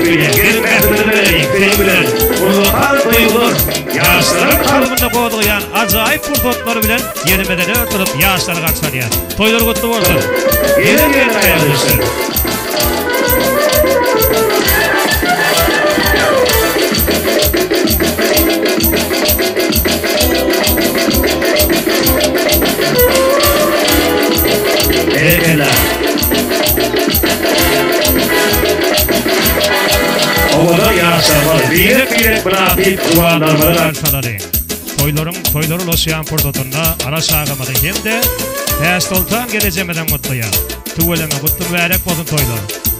bile, gelip ekmeğini bilen, urluklar duyulur, yaşların kalbında boğdulayan acayip fırsatları bilen yeni medeni ötürüp yaşları kaçlanıyor. Toylar kutlu olsun. Yeni hayırlısı. Eyvallah. Ovada yaşlar birek bırakıp duvarları açmaları. Toyların oluşan fırsatında ara sağlamadı hem de Testoltan geleceğimden mutluyum. Tuvaleme kutlu vererek bozun toylar.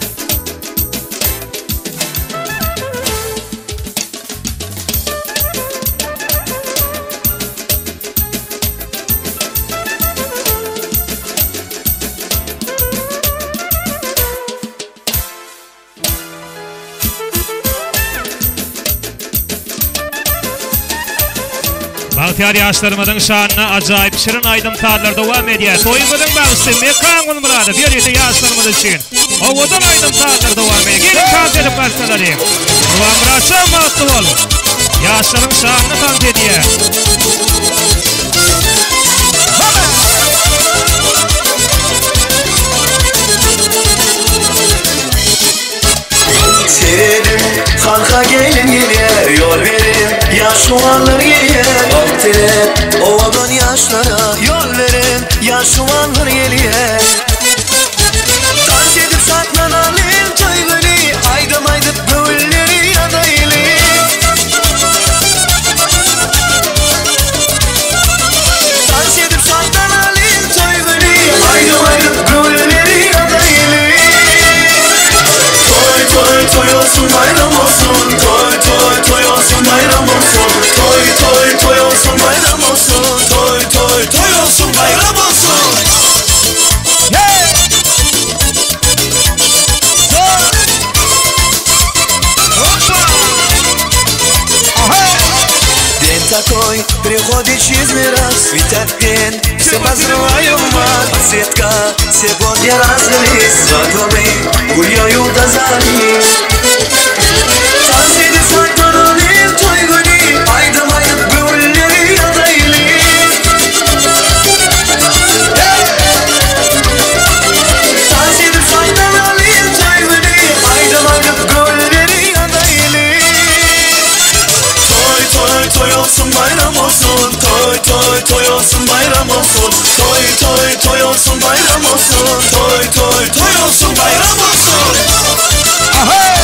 Bahtiyar yaşlarımızın şanına acayip şirin aydın tarlar devam ediyor. Toyumuzun bağısı mekanın muradı bir yedi yaşlarımız için. Ovadan aydın tarlar devam ediyor. Gelin kant edip başlatalım. Ruhan bıraksan mutlu ol. Yaşların şanını kant ediyor. Seredim kanka gelin geliyor, yol verin yaşlılar geliyor. Vaktiler ovadan yaşlara yol verin yaşlılar geliyor. Dans edip saklanalım toyguni, aydım aydıp gönülleri yanaylı. Dans edip saklanalım toyguni, aydım aydıp gönülleri yanaylı. Toy olsun bayram olsun, toy olsun bayram olsun, toy olsun bayram olsun, toy olsun bayram olsun. Yeah! День такой приходит через раз, светят день, все поздравляем вас. Подсветка, сегодня разлились, звонками гуляют до зари. Танцует saklanalım toyguni, aydım aydıp gönülleri yanaylı. Tanцует saklanalım toyguni, aydım aydıp gönülleri yanaylı. Toy olsun bayram olsun, toy olsun bayram olsun, toy olsun bayram olsun, toy olsun bayram olsun. Aha!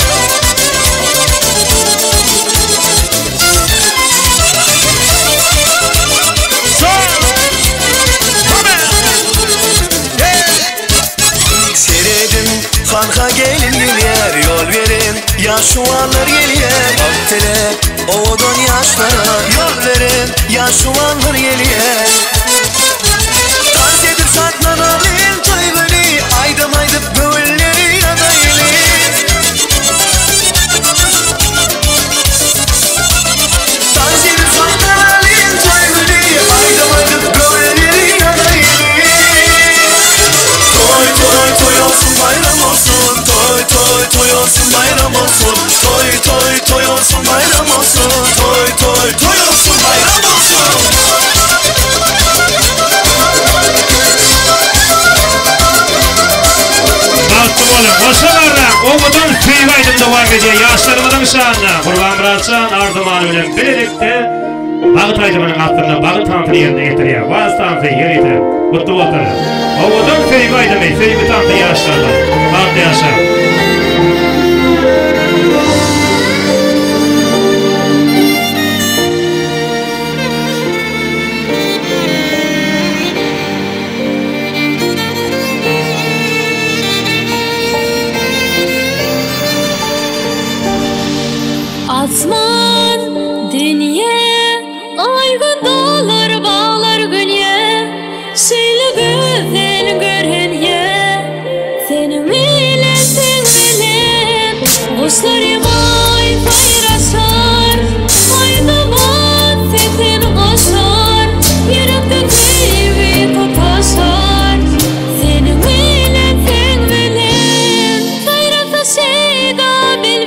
Seredim kanka gelin geliyor, yol verin yaşlılar geliyor. Vaktiler ovadan yaşlara yol verin yaşlılar geliyor. Dans edip saklanalım toyguni, aydım aydıp gönülleri yanaylı. Dans edip saklanalım toyguni, aydım aydıp gönülleri yanaylı. Toy olsun bayram olsun, toy olsun bayram olsun, toy olsun bayram olsun, toy olsun bayram olsun. Mutlu olun. Boşalarla ovadan kıyıvaydın devam ediyor. Yaşlarımızın şanına. Kurban bıraksan ardıman bilen birlikte Bağıt aydımının altında bağıt tantını yerine getiriyor. Vaz tantı yeriydi. Mutlu olun. Ovadan kıyıvaydın mı? Kıyıvı tantı yaşlarla. Bağıt yaşlar. Asman dünya aygın dağlar bağlar gönye söyle gözün görün ye senin milletin bilen kuşlarım ay bayrasar ayda bat sesin koşar yürekte teyvi kopasar senin milletin bilen bayrasa şeyda bil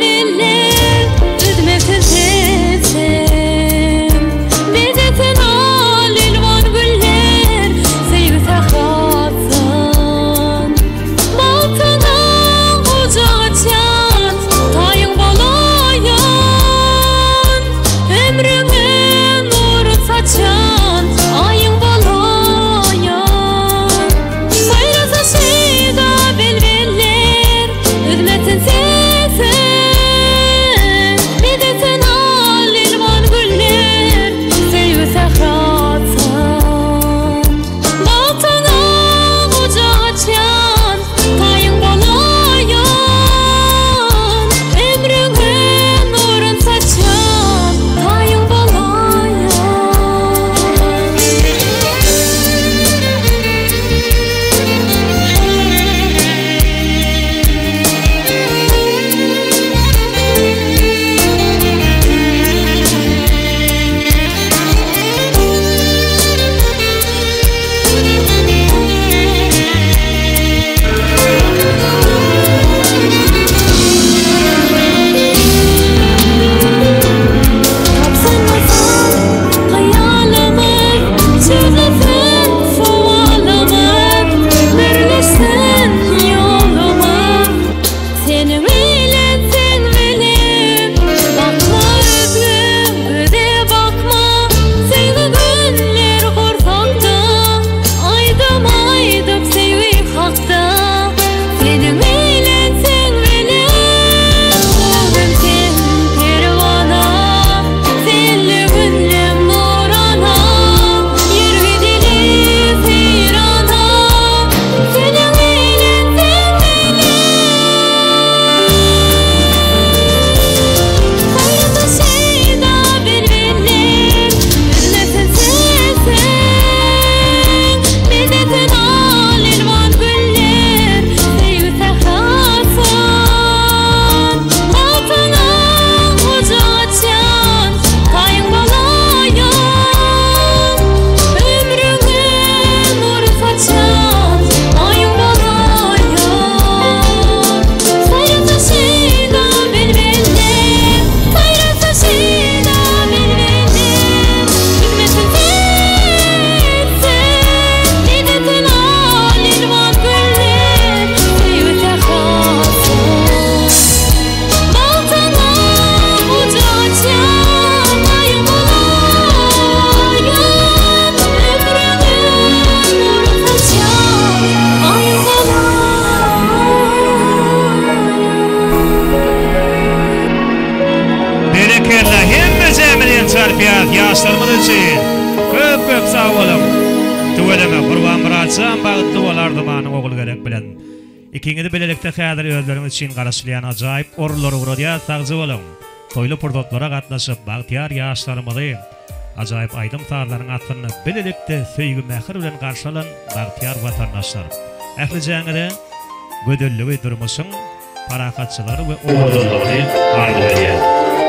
terbiýat ýaşlarymyz üçin köp sag bolun. Töweleme Gurban Muratçam bagtly bolardy manyň ogul gerek bilen. İkiňidi bilelikde häzir özleriňiz üçin garaşlayan ajaýyp orulary gurýar sagzy bolun. Toýly purdotlara gatnaşyp bagtyar ýaşlarymyzy ajaýyp aýdym tarlaryň atlyny bilelikde söýgü mähir bilen garşalan bagtyar watandaşlar. Ähli jaňyry gödüllügi durmuşyň parakatçylary we ogulary aýdy berýär.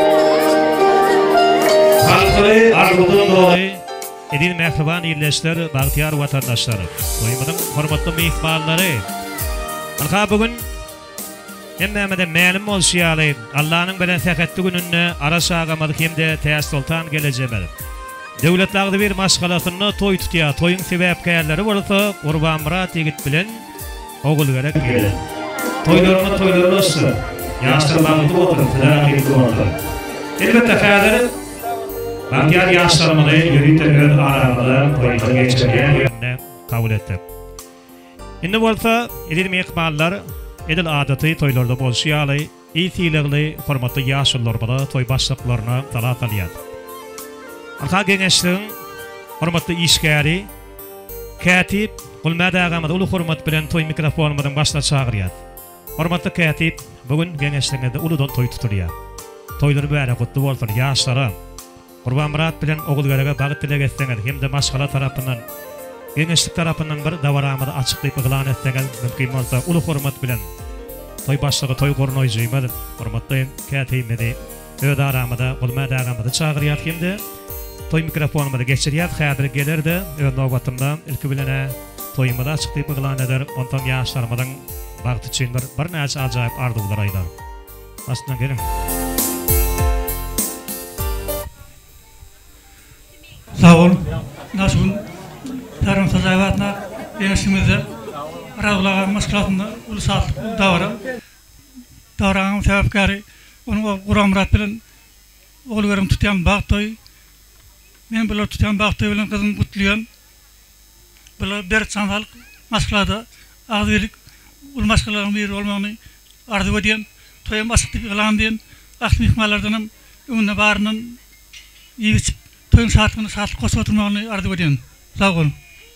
Halkary arzudan doly edil mehriban ýerleşler bagtyar watandaşlary. Toýmyň hormatly mehmanlary. Alha bugün hemmede mälim bolşýaly Allahyň bilen täketdi gününde araşagamadyk hemde täs sultan gelejemedi. Döwletlerdi bir maşgalatyny toý tutýar. Toýyň sebäpkärleri bolsa Gurban Murat ýigit bilen ogul gerek geldi. Toýlaryny olsun. Ýaşlar bagty oturup täräkip durdy. Elbetde häzir bagtyar ýaşlarymyzy ýürüýte öz arasynda toýga geçirýän ýerine kabul etdi. Indi bolsa edil mehmanlar edil adaty toýlarda bolşýaly, ýetiligli hormatly ýaşlar bilen toý başlyklaryna talat alýar. Arka geňeşligiň hormatly işgäri, katip, gulmada agamada uly hormat bilen toý mikrofonumyň başda çagyrýar. Hormatly katip, bugün geňeşliginde uludan toý tuturýar. Toýlary bäre gutly bolsun ýaşlara. Gurban Murat bilen ogul gerege bagyt dilegesseňiz hemde maşgala tarapyndan geňeşlik tarapyndan bir dawaramyny açyklyp eglan etseňiz mümkin bolsa uly hormat bilen toý başlygy toý gornoýjymy hormatly katipmedi öz aramyda gulmada agamada çagyrýar hemde toý mikrofonumy geçirýär, häzir gelerdi. Öz nowbatymda ilki bilene toýumda açyklyp eglan eder. Ondan ýaşlarymyň bagty üçin bir näçe ajaýyp arzuwlar aýdar. Aslında gelin. Sağ olun. Nasıl tarım sazavatna yaşımızda razılağa maskatında ulusal davranın sebepkari onu Gurban Murat bilen oğullarım tutyan bagtoy men bilen tutyan bagtoy bilen kızım kutluyan bilen bir sanal masklada ağzıylık ul maskaların bir olmağını arzu ediyen toya maskatı filan diyen aklı mihmallardanım ümünne barının iyi biçip toyun saatini saat koşup oturmağını arzu ediyen. Sağ olun.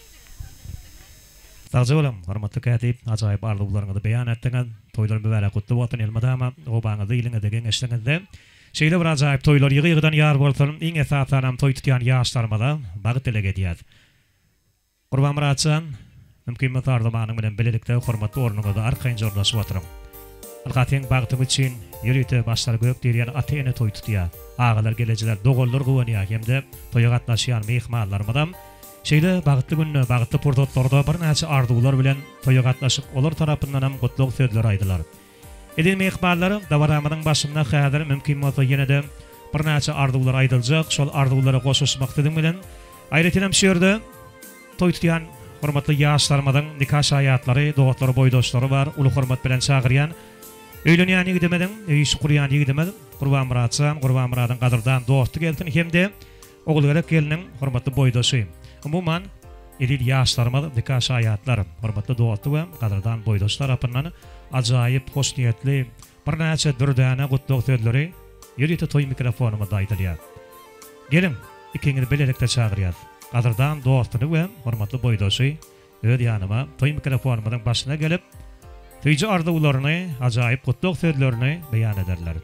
Sagzy bolam, hormatly katip, ajaýyp arzuwlaryňyzy beýan etdiňiz. Toýlar bäre gutly bolsun elmadama, obaňyzy ýylyňyzda geňeşliňizde. Şeýle bir ajaýyp toýlar ýygy-ýygydan ýar bolsun, iň esasy toý tutýan ýaşlarymyza bagyt dileg edýär. Gurban Muratçam, mümkin methardymanyň bilen bilelikde hormatly ornuňyzda arkaň jordaşyp oturum. Algatyň bagty üçin ýürüýte başlar gök diýen atyny toý tutýar. Agalar gelejiler dogollar gowanýar hemde toýa gatnaşýan mehmanlarymyzam şeýle bagtly günne bagtly purdotlarda bir näçe arzuwlar bilen toýa gatnaşyp olar tarapyndan hem gutluk sözler aýdylar. Edil mehmanlary dawaramynyň başynda häzir mümkin bolsa ýene-de bir näçe arzuwlar aýdyljak. Şol arzuwlara goşuşmak dedim bilen aýratynam şu ýerde toý tutýan hormatly ýaşlarymyň nikah şaýatlary, dogatlary, boýdoşlary bar, uly hormat bilen çagyrýan. Öýlenýän ýigidemeden, öýüş kurýan ýigidemeden Gurban Muratçam, Gurban Muratyň gadyrdan dosty geldi hemde ogul gerek geliniň hormatly boýdoşy. Umuman edil ýaşlarymyň nikah şaýatlary, hormatly dosty we gadyrdan boýdoş tarapyndan ajaýyp hoş niýetli bir näçe dürdäne gutluk sözleri ýürüýte toý mikrofonumda aýdylýar. Gelin, ikiňizi bilelikde çagyrýar. Gadyrdan dostuny we hormatly boýdoşy öz ýanyma toý mikrofonumyň başyna gelip tüýji arzuwlaryny, ajaýyp gutluk sözlerini beýan ederler.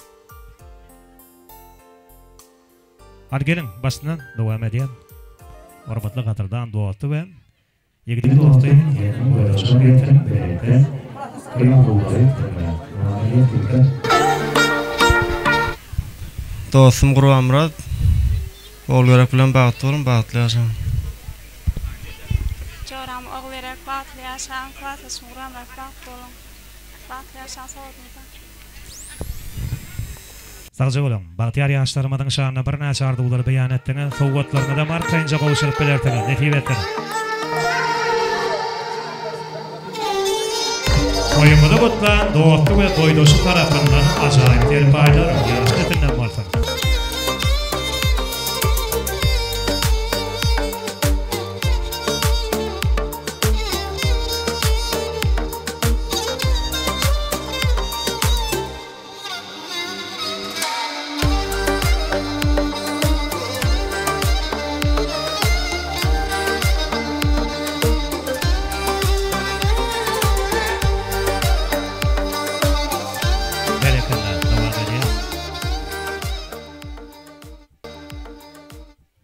Hadi gelin, başyna dowam edýän. Hormatly gadyrdan dosty we ýigitli dosty ýerine boýdoşy getirip berdi. Dostum Gurban Murat, oğulgerak bilen bagtly bolun, bagtly ýaşaň. Joram oğulgerak bagtly ýaşaň, Gurban Murat bagtly bolun, bagtly ýaşaň sowatynda. Sagzy bolam, bagtyar ýaşlarymyň şanyna bir näçe arzuwlar beýan etdiňiz, sowgatlaryna da markaýynja gowuşup belerdiňiz. Netibetler. Toýumda gutlan, dosty we boýdoşy tarapyndan ajaýyp terpaýlar ýaşlatynyň bolsun.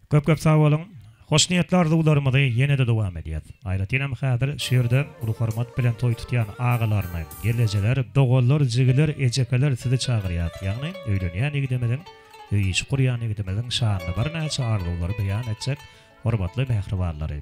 Köp sağ olun. Hoş niyetler duygularımızı yine de devam ediyat. Ayrıca hadir şiirde ulu hormat bilen toy tutyan ağalarına, geleceler, dogollar, jigiler, ecekeler sizi çağırıyat. Yani öýlenýän ýigidemeden, öýüş gurýan ýigidemeden şanly bir näçe arzuwlary beýan etjek, hormatly mehribanlary.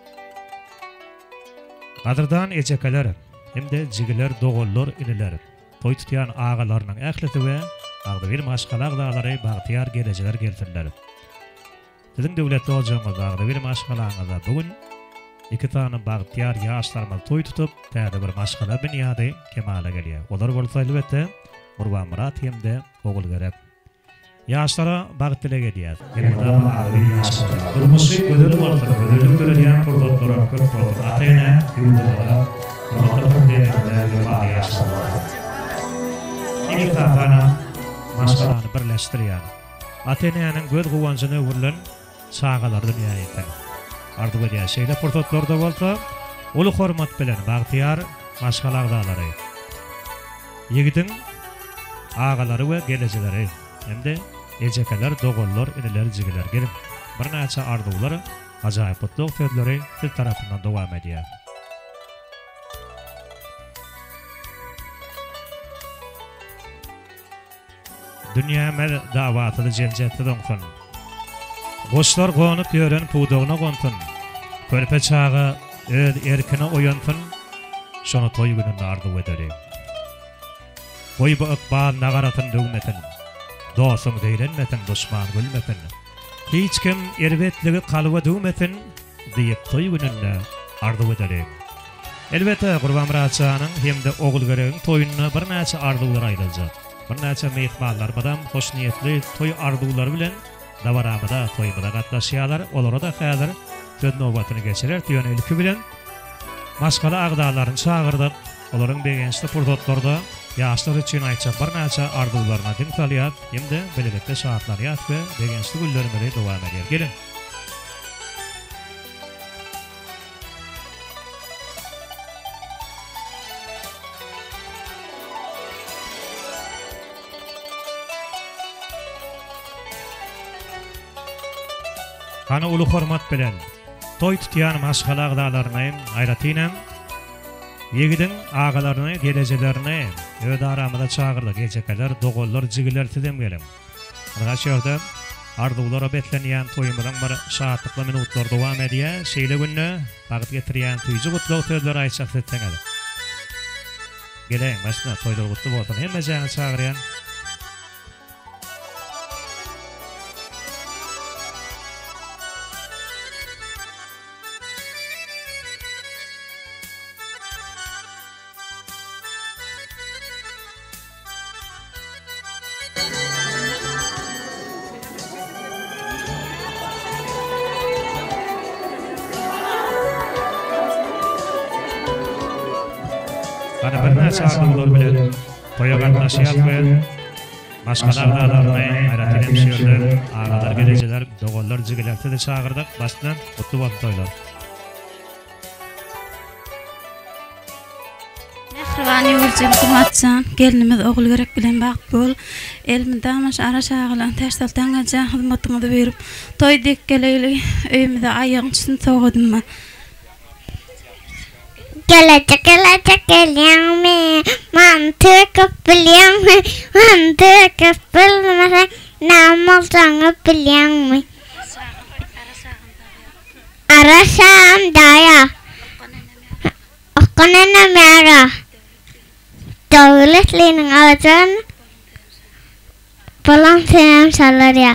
Gadyrdan ecekeler, hemde jigiler, dogollar, iniler, toy tutyan ağalarynyň ählisi we agdy bir maşgalak dağlary bagtyar geleceler geltirler. Sizin döwletli oljaňyzda bir maşgalaňyzda bugün iki tane bagtyar ýaşlarymyz toy tutup, täze bir maşgala binýady kemale gelýär. Olar bolsa elbetde Gurban Murat hemde ogul gerek. Ýaşlara bagt dilek edýär. Gelende agdy ýaşlar. Durmuşy gödür bolsa, gödürlük görýän purdotlara köp bolsa, atyna ýurtlara, ýurtlara bar ýaşlar. İki tane maşgalany birleşdirýär. Atenýanyň göz guwanjyny öwürlen çağalar dünýäye ýetdi. Ardyga ýaşaýda portotlarda bolsa, uly hormat bilen bagtyar maşgalagdalary. Ýigidin ağalary we geleceleri, hemde ejekeler, dogollar, iniler, jigiler gelip bir näçe arzuwlary, ajaýyplyk sözleri siz tarapyndan dowam edýär. Dünya mel davatyny jenjetdi doňsun. Goşlar gonyp ýören puwdagyna gontun. Körpe çağı öz erkine oýantyn. Şonu toy gününde arzuw ederi. Goý bu ykbal nagaratyn döwmetin. Dostum deýlenmetin, düşman gülmetin. Hiç kim erbetligi kalyba döwmetin diýip toy gününde arzuw ederi. Elbette Gurban Muratçanyň hemde ogul geregiň toýunyna bir näçe arzuwlar aýryljak. Bir näçe mehmanlar badam hoş niyetli toy arzuwlary bilen dawaramyda toýmyda gatnaşýarlar. Olara da häzir söz nobatyny geçirer diýen ilki bilen maşgala agdalaryny çağırdyk. Olaryň begençli purdotlarda ýaşlar üçin aýtjak bir näçe arzuwlaryna din salýar. Hemde belegette şahatlar ýat we begençli güllerine dowam edýär. Gelin. Hana uly hormat bilen toy tutýan maşgala agdalaryny aýratynam ýigidin ağalaryny, gelecelerini öz aramyda çağırdyk. Ejekeler, dogollar, jigiler tidem gelin. Ana şeýerde arzuwlara betlenýän toýumyň bir şahatlykly minutlar dowam edýär. Şeýle günne bagyt getirýän tüýji gutlaw sözler aýtjak setseňiz. Geleň, başna toýlar gutly bolsun. Hemme jany çağırýan. Ana bir näçe arzuwlar bilen toýa gatnaşýar we maşgala agdalaryny aýratyn şeýerler, ağalar, geleceler, dogollar, jigilerdi de çağırdyk. Başdan gutly bolsun toýlar. Mehriban ýurjym Gurmatjan, gelinimiz ogul gerek bilen bagt bol. Elmide amaş ara şagylan täşdaltan gaja hyzmatyňyzy berip toý dek geleli öýümde aýagyň üçin soğudym. Gelecek gelýärmi? Mantyk bilýärmi? Mantyk bilmese näme bilýärmi? Arasam daya. Okanana mera. Döwletliniň alajan bolan senem salarya.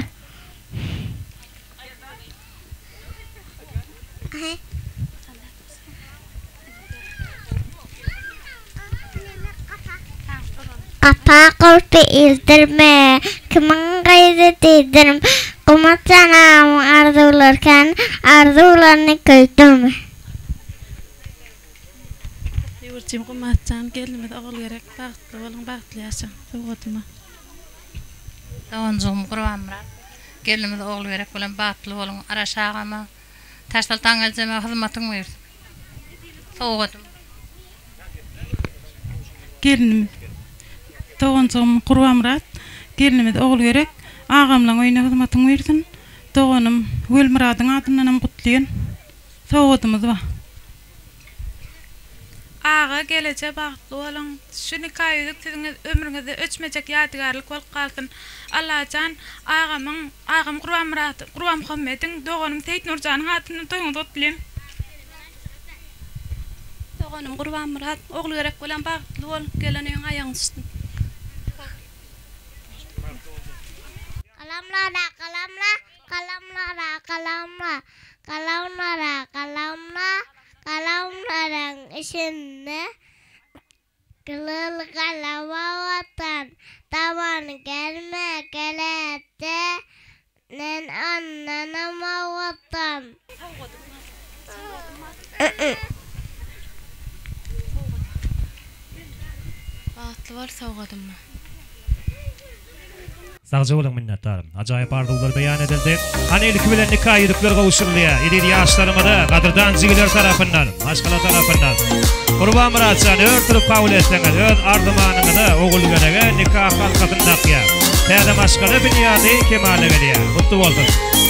Kapa korpi ildirme, kimin gayret edirim. Kumatsanam arzuwlarken, arzuwlarny köýdüm. Ýurjym Gurmatjan, gelinimiz ogul gerek bagtly bolan bagtly ýaşaň. Soňgodyma. Dawanjym Gurban Murat. Gelinimiz ogul gerek bolan bagtly bolan araşagama. Täşdaltan galjama hyzmatyň berdi. Soňgodym. Gelinimiz Dawanjym Gurban Murat, gelinimiz ogul gerek agamlaň öýüne hyzmatyň bersin. doğanım Gülmurad'ın adından kutlayan soğudumuz var. Ağa gelece baxtlı olun. Şunu kayıdık sizin ömrünüzde öçmeyecek yadigarlık ol kalsın. Allah'can ağam Qurban Murat, Qurban Muhammed'in doğanım Seyit Nurcan'ın adını toyunu tutlayın. Doğanım Qurban Murat, oğlu gerek olan baxtlı ol, gelenin ayağını sıçtın. Kalamlara, kalamların içinde kılıl kalavatan tavan gelme gelette nen annana vatan. Baxtlı var soğudum mu? Sağcı olun minnettarım. Acayip arzular beyan edildi. Hani ilk bilen nikah yürükler kavuşurluya. İleri yaşlarımada kadırdan zigiler tarafından, maşkala tarafından. Qurban Muratcan örtürüp kabul etseniz, öz ardımanını oğul görege nikah halkatın nakya. Teyde maşkala dünyada kemale geliyor. Mutlu oldum.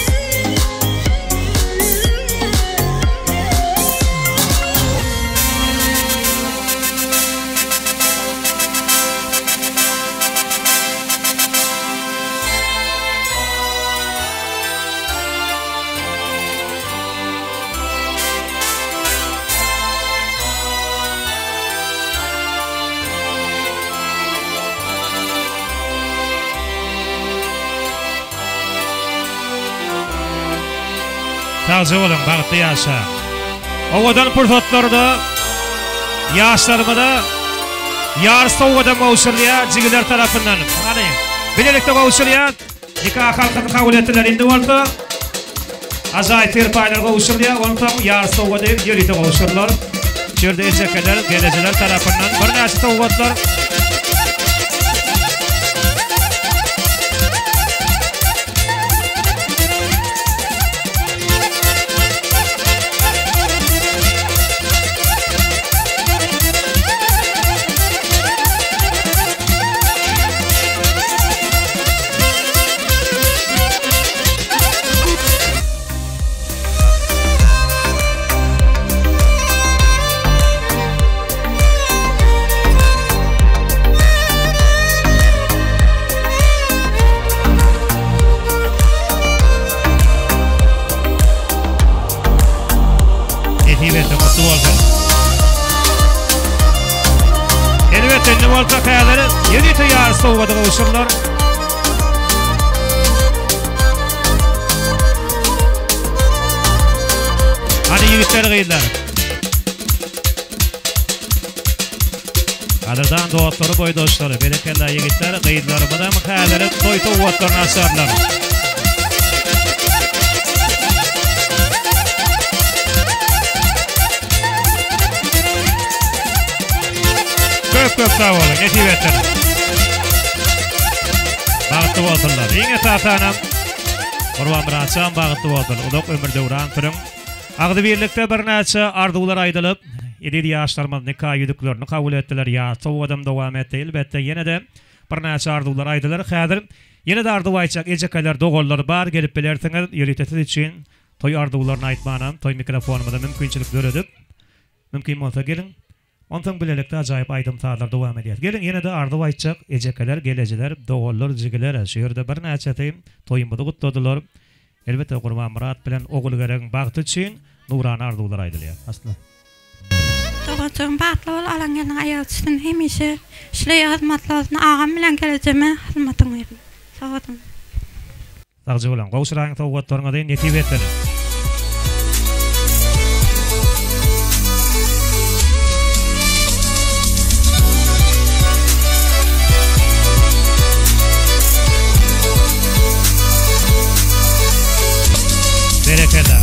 Sağcı olun, bağıtlı yaşa. Oğudan pırtotlarda, yaşlarımda, yarısı oğudan kavuşurluya, cigiler tarafından. Hani, bilelikte kavuşurluya, nikah halkatı kabul ettiler, indi oldu. Acayip terpaylar kavuşurluya, onun tam yarısı oğudan yürüyte kavuşurlar. Şurada eşekeler, geleceler tarafından. Bir nasıl oğudlar. Elbette Nivolka kayaları yürüyte yarısı soğuda kavuşurlar. Hadi yigitler kıydılar. Kadırdan doğatları boydoşları, belirkenler yigitler kıydılarımı da kayaları toyta uvatlarını asarlar. Köp sağ olun, netivetlerim. Bağıtlı olsunlar. Yine tatanım. Qurban Muratcan bağıtlı olsun. Udok ömürde uğran türün. Ağdı birlikte bir neçe ardular aydılıp, İleri yaşlarımız nikah yüdüklerini kabul ettiler. Ya, çoğu adam devam etti. Elbette yine de bir neçe ardular aydılar. Xadir, yine de ardu ayçak, ecekalar, doğullar bar gelip belirtiniz. Yürütesiz için toy ardularını aytmanam, toy mikrofonumda mümkünçilik görüdük. Mümkün olsa gelin. Ondan bilelikte acayip aydım tağlar devam ediyor. Gelin yine de ardı aytacak, ecekalar, geleciler, doğullar, cigiler, şehirde bir neçeteyim, toyumu da kutladılar. Elbette Qurban Murat bilen oğul gerek bağıtı için Nuran ardular aydılıyor. Aslında. Doğacığım bağıtlı ol, alan gelin ayağı üstün hemişe şileye hizmetlerine ağam bilen geleceğime hizmetin verin. Sağladım. Sağcı olan, qavuşurağın tavuğatlarına deyin, netivetlerini. Berekeler.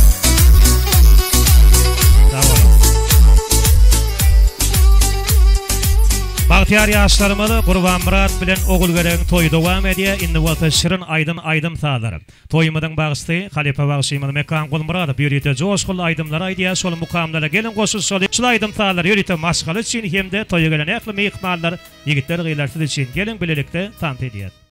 Sağ olun. Bahtiyar yaşlarımı Qurban Murat bilen oğul gerek toyu devam ediyor. Indi bolsa şirin aydım sağlarım. Toyumudun bağıştı, halife bağışıymadı mekan Qul Murat yürüyte coşkul aydımlar aydiya sol mukamlara gelin qoşul sol. Şul aydım sağlar yürüyte maşgalı için hem de toyu gelen ekli meyikmallar yigitler gıylarsız için gelin bilelikte tant ediyor.